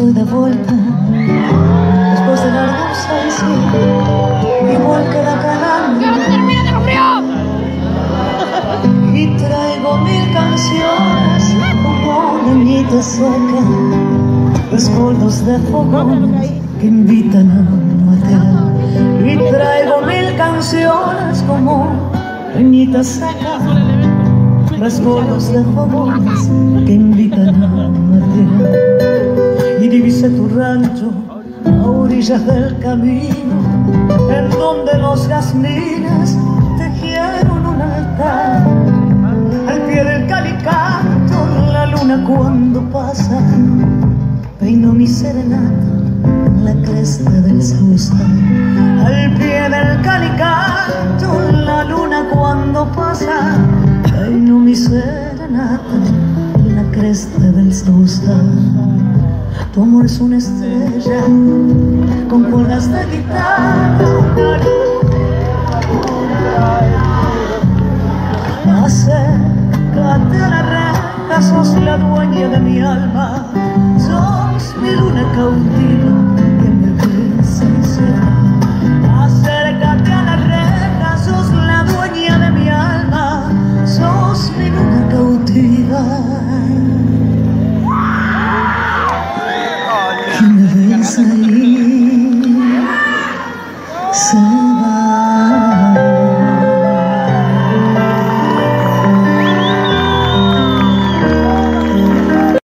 estoy de vuelta después de larga ausencia, igual que la calandria. Y traigo 1000 canciones como leñita seca, rescoldos de fogones que invitan a matear. Y traigo 1000 canciones como leñita seca, rescoldos de fogones que invitan a matear. Y divisé tu rancho a orillas del camino, en donde los jazmines tejieron un altar. Al pie del calicanto, la luna cuando pasa, peino mi serenata en la cresta del Sausal. Al pie del calicanto, la luna cuando pasa, peino mi serenata en la cresta del Sausal. Tu amor es una estrella con cuerdas de guitarra. Acércate a la reja, sos la dueña de mi alma, sos mi luna cautiva.